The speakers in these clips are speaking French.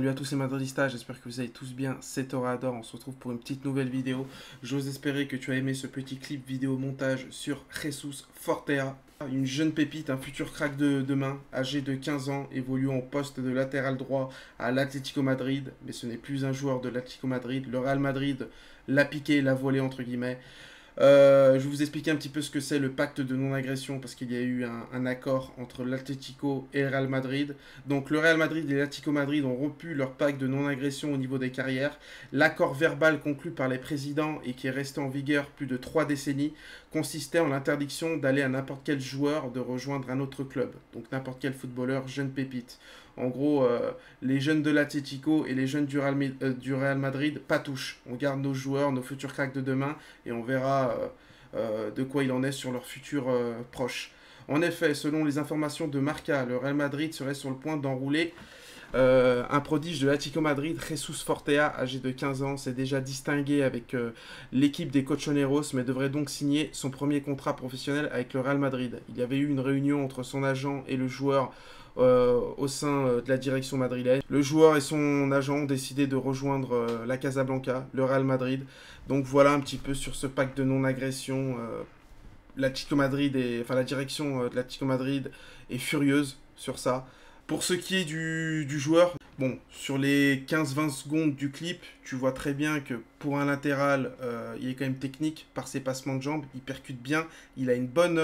Salut à tous les madridistas, j'espère que vous allez tous bien, c'est Torador, on se retrouve pour une petite nouvelle vidéo. J'ose espérer que tu as aimé ce petit clip vidéo montage sur Jesus Fortea, une jeune pépite, un futur crack de demain, âgé de 15 ans, évoluant au poste de latéral droit à l'Atlético Madrid, mais ce n'est plus un joueur de l'Atlético Madrid, le Real Madrid l'a piqué, l'a volé entre guillemets. Je vais vous expliquer un petit peu ce que c'est le pacte de non-agression parce qu'il y a eu un accord entre l'Atlético et le Real Madrid. Donc le Real Madrid et l'Atlético Madrid ont rompu leur pacte de non-agression au niveau des carrières. L'accord verbal conclu par les présidents et qui est resté en vigueur plus de 3 décennies consistait en l'interdiction d'aller à n'importe quel joueur de rejoindre un autre club. Donc n'importe quel footballeur, jeune pépite. En gros, les jeunes de l'Atlético et les jeunes du Real Madrid, pas touche. On garde nos joueurs, nos futurs cracks de demain et on verra de quoi il en est sur leur futur proche. En effet, selon les informations de Marca, le Real Madrid serait sur le point d'enrouler un prodige de l'Atlético Madrid, Jesus Fortea, âgé de 15 ans, s'est déjà distingué avec l'équipe des Colchoneros, mais devrait donc signer son premier contrat professionnel avec le Real Madrid. Il y avait eu une réunion entre son agent et le joueur au sein de la direction madrilène. Le joueur et son agent ont décidé de rejoindre la Casablanca, le Real Madrid. Donc voilà un petit peu sur ce pacte de non-agression. L'Atlético Madrid enfin la direction de l'Atlético Madrid est furieuse sur ça. Pour ce qui est du joueur, bon, sur les 15-20 secondes du clip, tu vois très bien que pour un latéral, il est quand même technique par ses passements de jambes, il percute bien, il a une bonne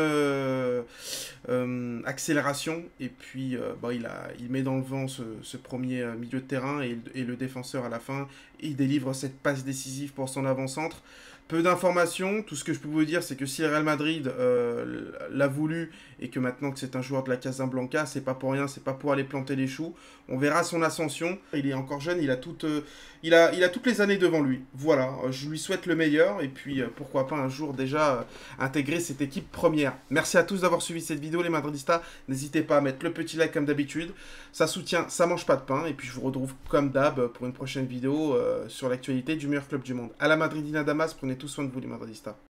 accélération, et puis il met dans le vent ce premier milieu de terrain, et le défenseur à la fin, il délivre cette passe décisive pour son avant-centre. Peu d'informations, tout ce que je peux vous dire, c'est que si le Real Madrid l'a voulu et que maintenant que c'est un joueur de la Casablanca, c'est pas pour rien, c'est pas pour aller planter les choux. On verra son ascension. Il est encore jeune, il a toutes les années devant lui. Voilà, je lui souhaite le meilleur et puis pourquoi pas un jour déjà intégrer cette équipe première. Merci à tous d'avoir suivi cette vidéo les madridistas. N'hésitez pas à mettre le petit like comme d'habitude. Ça soutient, ça mange pas de pain. Et puis je vous retrouve comme d'hab pour une prochaine vidéo sur l'actualité du meilleur club du monde. À la Madridina Damas, prenez tout soin de vous les madridistas.